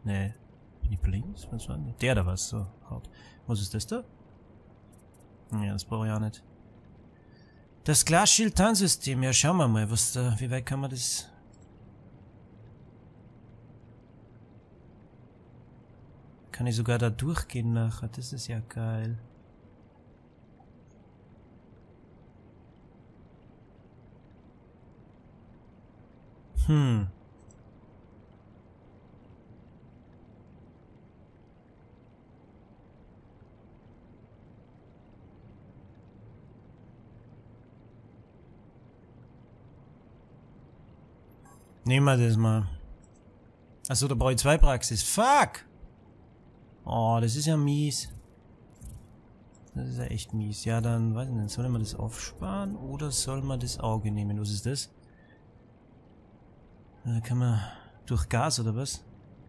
Nee. Bin ich links? Was war denn? Der da was so hart. Was ist das da? Ja, das brauche ich auch nicht. Das Glasschild-Tarnsystem. Ja, schauen wir mal, was da. Wie weit kann man das. Kann ich sogar da durchgehen nachher. Das ist ja geil. Nehmen wir das mal. Achso, da brauche ich 2 Praxis. Fuck! Oh, das ist ja mies. Das ist ja echt mies. Ja, dann, weiß ich nicht, soll man das aufsparen oder soll man das Auge nehmen? Was ist das? Da kann man durch Gas oder was?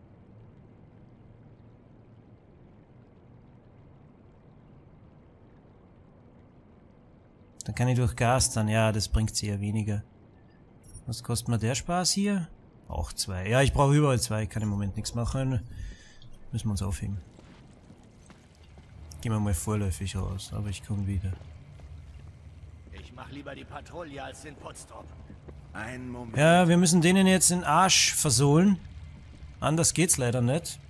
Dann kann ich durch Gas dann, ja, das bringt sie ja weniger. Was kostet mir der Spaß hier? Auch 2. Ja, ich brauche überall 2, ich kann im Moment nichts machen. Müssen wir uns aufheben. Gehen wir mal vorläufig raus, aber ich komme wieder. Ich mach lieber die Patrouille als den Potstop. Einen Moment. Ja, wir müssen denen jetzt den Arsch versohlen. Anders geht's leider nicht.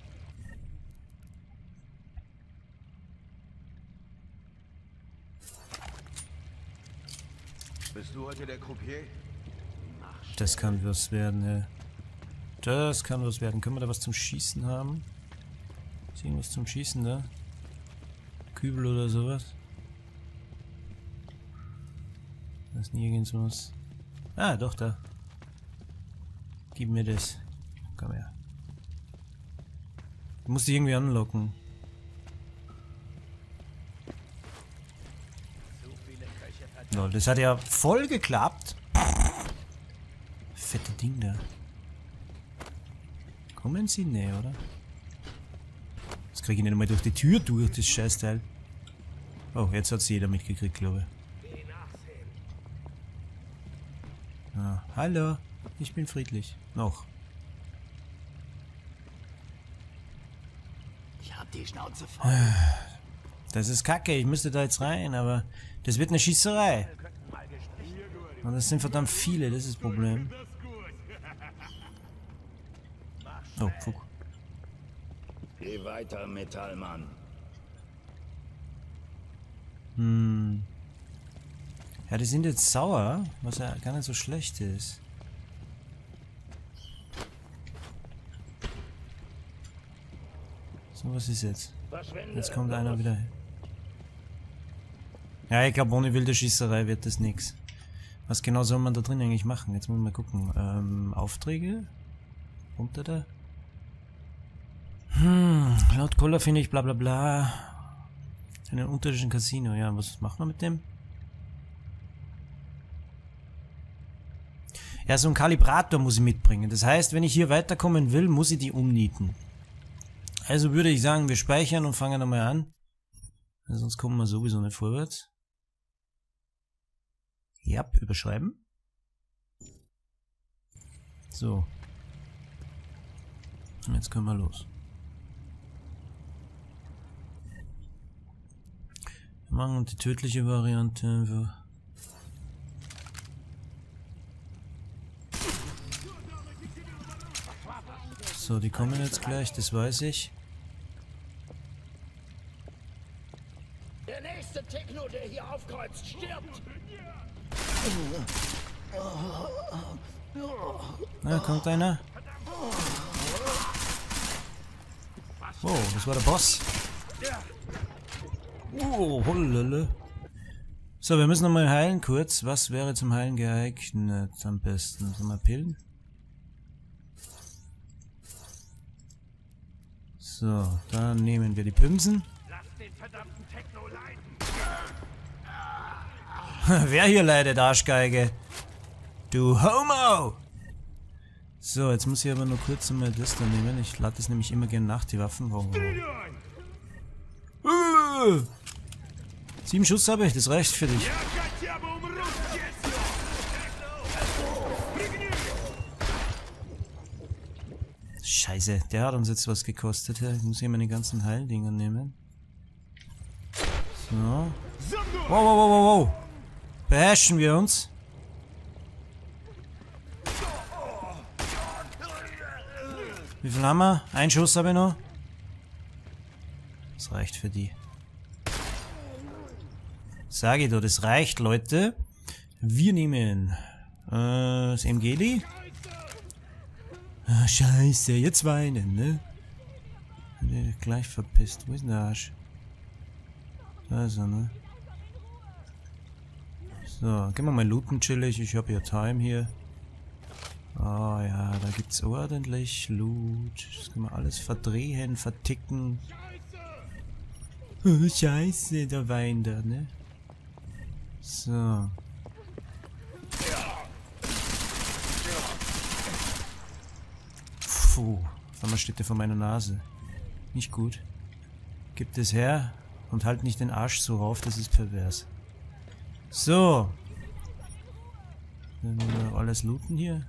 Bist du heute der Croupier? Das kann was werden, ja. Das kann was werden. Können wir da was zum Schießen haben? Ist irgendwas zum Schießen da? Kübel oder sowas? Da ist nirgends was. Ah, doch, da. Gib mir das. Komm her. Du musst dich irgendwie anlocken. Lol, das hat ja voll geklappt. Fette Ding da. Kommen sie? Nee, oder? Jetzt kriege ich nicht einmal durch die Tür durch, das Scheißteil. Oh, jetzt hat es jeder mitgekriegt, glaube ich. Ah, hallo, ich bin friedlich. Noch. Ich hab die Schnauze voll. Das ist kacke, ich müsste da jetzt rein, aber das wird eine Schießerei. Und das sind verdammt viele, das ist das Problem. Oh, fuck. Geh weiter, Metallmann. Ja, die sind jetzt sauer, was ja gar nicht so schlecht ist. So, was ist jetzt? Jetzt kommt einer wieder hin. Ja, ich glaube, ohne wilde Schießerei wird das nix. Was genau soll man da drin eigentlich machen? Jetzt muss man mal gucken. Aufträge? Runter da? Laut Cola finde ich bla bla bla. Einen unterirdischen Casino. Ja, was macht man mit dem? Ja, so ein Kalibrator muss ich mitbringen. Das heißt, wenn ich hier weiterkommen will, muss ich die umnieten. Also würde ich sagen, wir speichern und fangen einmal an. Sonst kommen wir sowieso nicht vorwärts. Ja, überschreiben. So. Und jetzt können wir los. Wir machen die tödliche Variante einfach. So, die kommen jetzt gleich, das weiß ich. Der nächste Techno, der hier aufkreuzt, stirbt. Na, kommt einer. Oh, das war der Boss. Oh, hollele. So, wir müssen nochmal heilen kurz. Was wäre zum Heilen geeignet am besten? Sollen wir Pillen? So, dann nehmen wir die Pimsen. Lass den verdammten Techno leiden. Wer hier leidet, Arschgeige? Du Homo! So, jetzt muss ich aber nur kurz einmal das da nehmen. Ich lade das nämlich immer gerne nach, die Waffen. Warum? 7 Schuss habe ich, das reicht für dich. Scheiße, der hat uns jetzt was gekostet. Ich muss hier meine ganzen Heildinger nehmen. So. Wow, wow, wow, wow, wow. Beherrschen wir uns. Wie viel haben wir? Ein Schuss habe ich noch. Das reicht für die. Sag ich doch, das reicht, Leute. Wir nehmen das MGli. Ah, scheiße, jetzt weinen, ne? Gleich verpisst. Wo ist denn der Arsch? Da ist er, ne? So, gehen wir mal looten, chillig. Ich habe ja Time hier. Oh ja, da gibt's ordentlich Loot. Das können wir alles verdrehen, verticken. Oh, scheiße, der weint da, ne? So. Puh, auf einmal steht der vor meiner Nase. Nicht gut. Gib das her und halt nicht den Arsch so rauf, das ist pervers. So. Dann wir alles looten hier.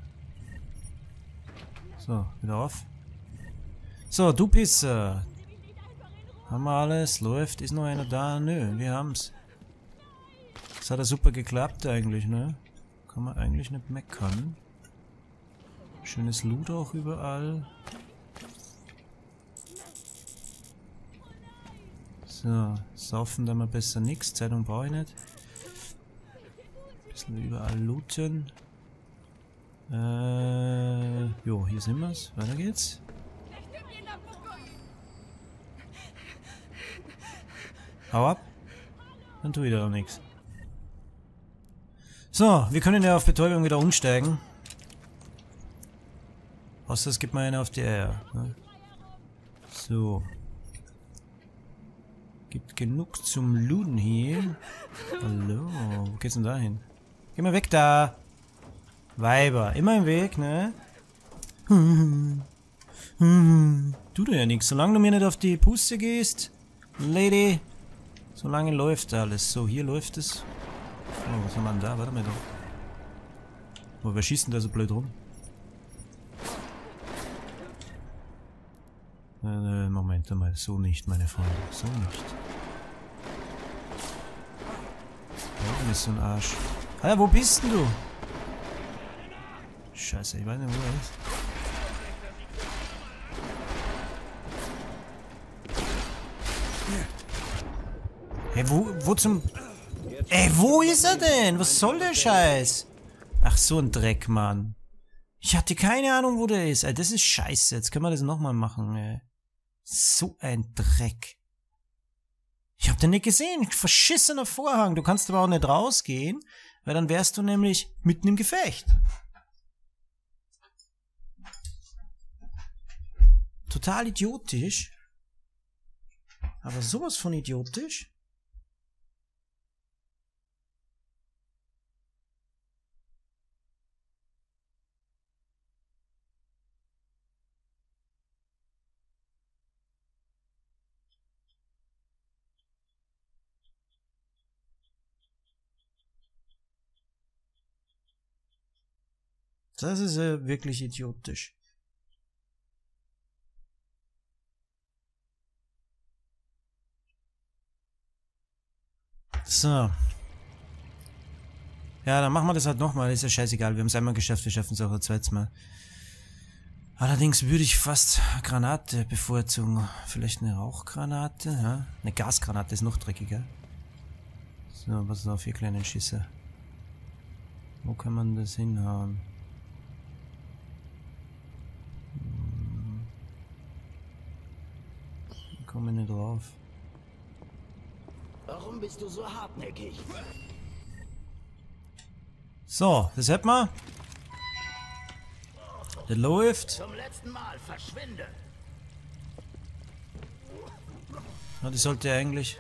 So, wieder auf. So, du Pisser. Haben wir alles? Läuft? Ist noch einer da? Nö, wir haben's. Das hat ja super geklappt eigentlich, ne? Kann man eigentlich nicht meckern. Schönes Loot auch überall. So, saufen da mal besser nix. Zeitung brauche ich nicht. Bisschen überall looten. Jo, hier sind wir's. Weiter geht's. Hau ab. Dann tu ich da auch nichts. So, wir können ja auf Betäubung wieder umsteigen. Außer es gibt mal eine auf die Eier. Ne? So. Gibt genug zum Looten hier. Hallo, wo geht's denn da hin? Geh mal weg da! Weiber, immer im Weg, ne? Tut ja nichts. Solange du mir nicht auf die Puste gehst, Lady, solange läuft alles. So, hier läuft es. Oh, was haben wir denn da? Warte mal da. Oh, wer schießt denn da so blöd rum? Moment mal, so nicht, meine Freunde. So nicht. Da oben ist so ein Arsch. Alter, wo bist denn du? Scheiße, ich weiß nicht, wo er ist. Hey, wo zum... Ey, wo ist er denn? Was soll der Scheiß? Ach, so ein Dreck, Mann. Ich hatte keine Ahnung, wo der ist. Ey, das ist scheiße. Jetzt können wir das nochmal machen, ey. So ein Dreck. Ich hab den nicht gesehen. Verschissener Vorhang. Du kannst aber auch nicht rausgehen, weil dann wärst du nämlich mitten im Gefecht. Total idiotisch. Aber sowas von idiotisch. Das ist ja wirklich idiotisch. So. Ja, dann machen wir das halt nochmal. Ist ja scheißegal. Wir haben es einmal geschafft. Wir schaffen es auch ein zweites Mal. Allerdings würde ich fast Granate bevorzugen. Vielleicht eine Rauchgranate. Ja? Eine Gasgranate ist noch dreckiger. So, was ist auf, ihr kleinen Schisser. Wo kann man das hinhauen? Ich komme nicht drauf. Warum bist du so hartnäckig? So, das hätten wir. Der läuft. Zum letzten Mal, verschwinde! Ja, die sollte eigentlich...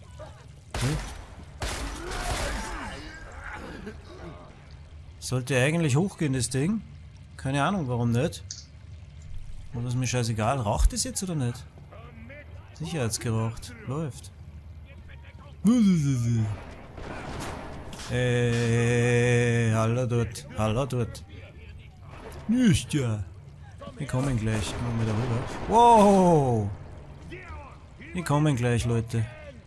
Sollte eigentlich hochgehen, das Ding. Keine Ahnung, warum nicht. Aber ist mir scheißegal. Raucht es jetzt oder nicht? Sicherheitsgeraucht. Läuft. Hallo dort. Hallo dort. Nicht ja. Wir kommen gleich. Machen wir da rüber. Wow! Wir kommen gleich, Leute.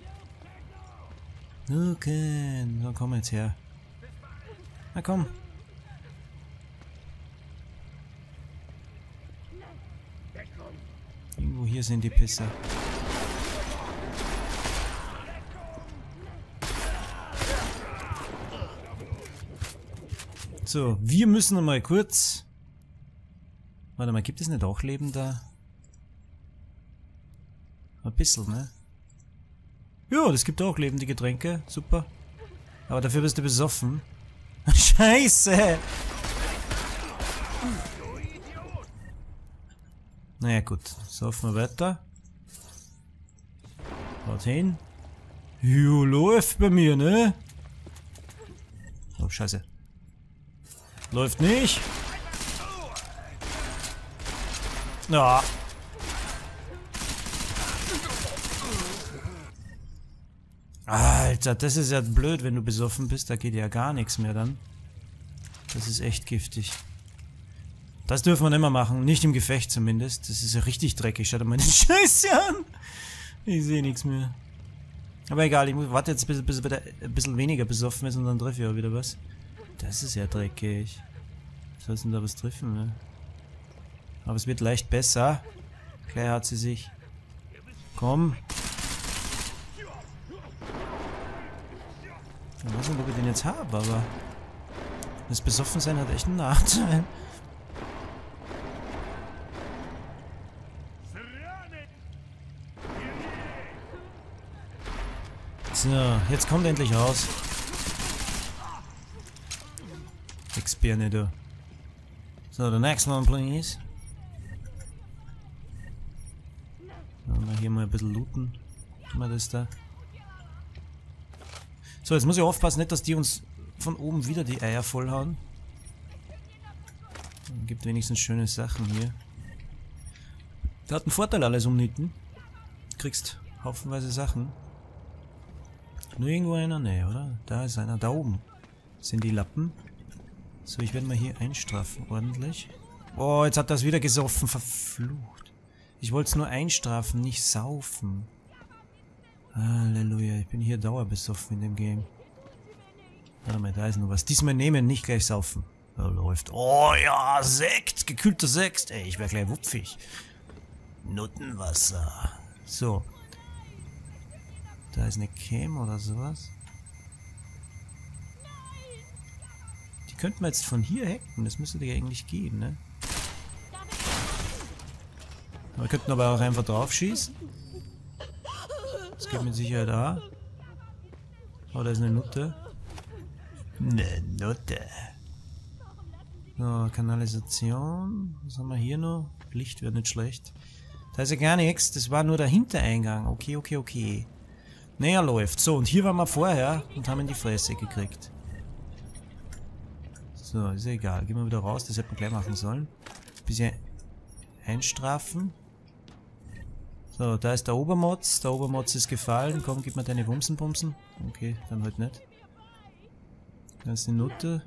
Okay, so komm jetzt her. Na komm. Irgendwo hier sind die Pisser. So, wir müssen mal kurz... Warte mal, gibt es nicht auch Leben da? Ein bisschen, ne? Ja, das gibt auch Leben, die Getränke. Super. Aber dafür bist du besoffen. Scheiße! Naja gut, saufen wir weiter. Haut hin. Jo, läuft bei mir, ne? Oh, scheiße. Läuft nicht. Ja. Alter, das ist ja blöd, wenn du besoffen bist. Da geht ja gar nichts mehr dann. Das ist echt giftig. Das dürfen wir nicht mehr machen. Nicht im Gefecht zumindest. Das ist ja richtig dreckig. Schaut mal den Scheiße an. Ich sehe nichts mehr. Aber egal, ich warte jetzt, bis er ein bisschen weniger besoffen ist und dann treffe ich auch wieder was. Das ist ja dreckig. Soll denn da was treffen, ne? Aber es wird leicht besser. Gleich hat sie sich. Komm. Ich weiß nicht, ob ich den jetzt habe, aber das Besoffensein hat echt einen Nachteil. So, jetzt kommt endlich raus. Expirne, du. So, the next one, please. So, hier mal ein bisschen looten. Tun wir das da. So, jetzt muss ich aufpassen, nicht, dass die uns von oben wieder die Eier vollhauen. Gibt wenigstens schöne Sachen hier. Da hat einen Vorteil, alles umnieten. Kriegst haufenweise Sachen. Nur irgendwo einer? Nee, oder? Da ist einer. Da oben sind die Lappen. So, ich werde mal hier einstrafen, ordentlich. Oh, jetzt hat das wieder gesoffen. Verflucht. Ich wollte es nur einstrafen, nicht saufen. Halleluja, ich bin hier dauerbesoffen in dem Game. Warte mal, da ist noch was. Diesmal nehmen, nicht gleich saufen. Da läuft. Oh ja, Sekt, gekühlter Sekt. Ey, ich wäre gleich wupfig. Nuttenwasser. So. Da ist eine Cam oder sowas. Die könnten wir jetzt von hier hacken. Das müsste ja eigentlich gehen, ne? Wir könnten aber auch einfach drauf schießen. Das geht mit Sicherheit da. Oh, da ist eine Nutte. Eine Nutte. So, Kanalisation. Was haben wir hier noch? Licht wäre nicht schlecht. Da ist ja gar nichts. Das war nur der Hintereingang. Okay, okay, okay. Naja, läuft. So, und hier waren wir vorher und haben in die Fresse gekriegt. So, ist ja egal. Gehen wir wieder raus. Das hätten wir gleich machen sollen. Bisschen einstrafen. So, da ist der Obermotz. Der Obermotz ist gefallen. Komm, gib mir deine Wumsenbumsen. Okay, dann halt nicht. Da ist die Nutte.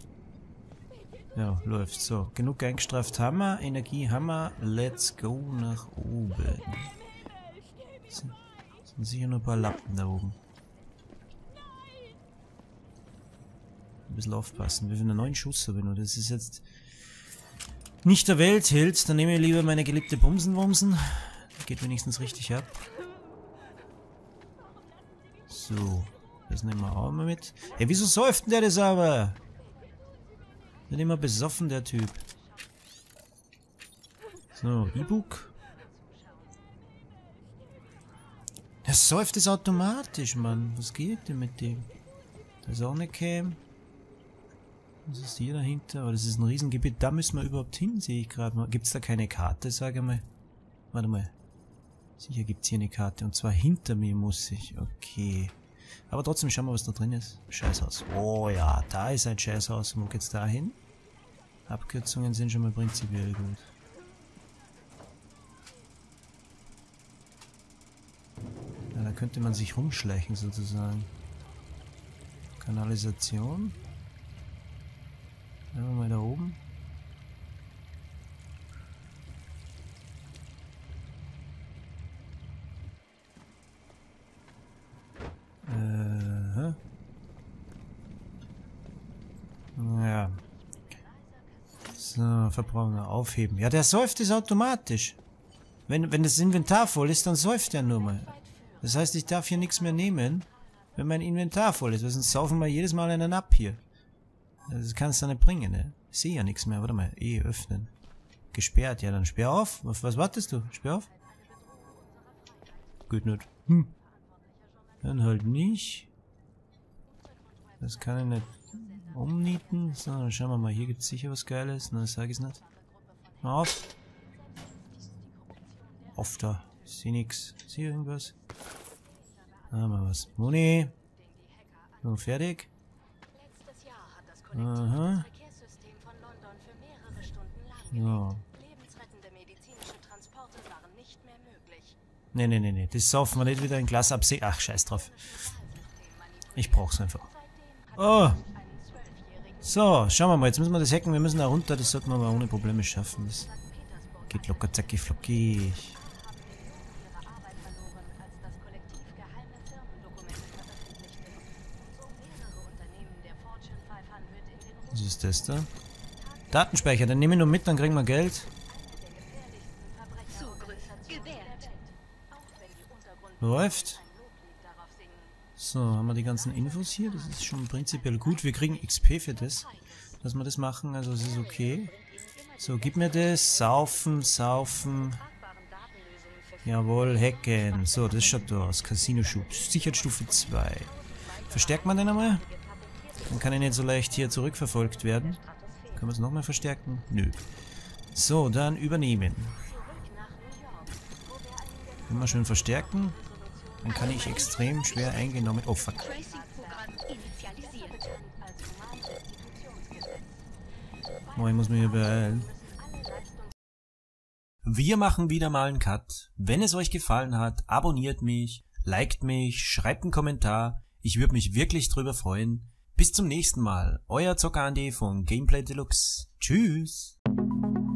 Ja, läuft. So, genug eingestraft haben wir. Energie haben wir. Let's go nach oben. Sind sicher nur ein paar Lappen da oben. Ein bisschen aufpassen. Wie viel einen neuen Schuss habe ich nur. Das ist jetzt nicht der Weltheld. Dann nehme ich lieber meine geliebte Bumsenwumsen. Geht wenigstens richtig ab. So. Das nehmen wir auch mal mit. Hey, wieso säuft denn der das aber? Wird immer besoffen, der Typ. So, E-Book. Der säuft es automatisch, Mann. Was geht denn mit dem? Da ist auch eine Cam. Was ist hier dahinter? Oh, das ist ein Riesengebiet. Da müssen wir überhaupt hin, sehe ich gerade mal. Gibt es da keine Karte, sage mal? Warte mal. Sicher gibt es hier eine Karte. Und zwar hinter mir muss ich. Okay. Aber trotzdem schauen wir, was da drin ist. Scheißhaus. Oh ja, da ist ein Scheißhaus. Wo geht's da hin? Abkürzungen sind schon mal prinzipiell gut. Ja, da könnte man sich rumschleichen sozusagen. Kanalisation. Schauen wir mal da oben. Ja. So, Verbraucher aufheben. Ja, der säuft ist automatisch. Wenn das Inventar voll ist, dann säuft er nur mal. Das heißt, ich darf hier nichts mehr nehmen, wenn mein Inventar voll ist. Sonst saufen wir jedes Mal einen ab hier. Das kannst du nicht bringen, ne? Ich sehe ja nichts mehr. Warte mal. Öffnen. Gesperrt. Ja, dann sperr auf. Auf was wartest du? Sperr auf? Gut nicht. Dann halt nicht. Das kann ich nicht umnieten. So, dann schauen wir mal. Hier gibt es sicher was Geiles. Na, das sage ich nicht. Mal auf. Auf da. Ich sehe nichts. Ist hier irgendwas? Da haben wir was. Muni. So, fertig. Aha. Ja. Nee. Das saufen wir nicht wieder in Glas absehen. Ach, scheiß drauf. Ich brauch's einfach. Oh. So, schauen wir mal. Jetzt müssen wir das hacken. Wir müssen da runter. Das sollten wir aber ohne Probleme schaffen. Das geht locker, zacki, flockig. Was ist das da? Datenspeicher, dann nehmen wir nur mit, dann kriegen wir Geld. Läuft. So, haben wir die ganzen Infos hier. Das ist schon prinzipiell gut. Wir kriegen XP für das, dass wir das machen. Also es ist okay. So, gib mir das. Saufen. Jawohl, hacken. So, das schaut da aus. Casino-Schub. Sicherheitsstufe 2. Verstärkt man den einmal? Dann kann ich nicht so leicht hier zurückverfolgt werden. Können wir es nochmal verstärken? Nö. So, dann übernehmen. Wenn wir schön verstärken, dann kann ich extrem schwer eingenommen... Oh, fuck. Oh, ich muss mich hier beeilen. Wir machen wieder mal einen Cut. Wenn es euch gefallen hat, abonniert mich, liked mich, schreibt einen Kommentar. Ich würde mich wirklich drüber freuen. Bis zum nächsten Mal. Euer Zocker Andi von Gameplay Deluxe. Tschüss.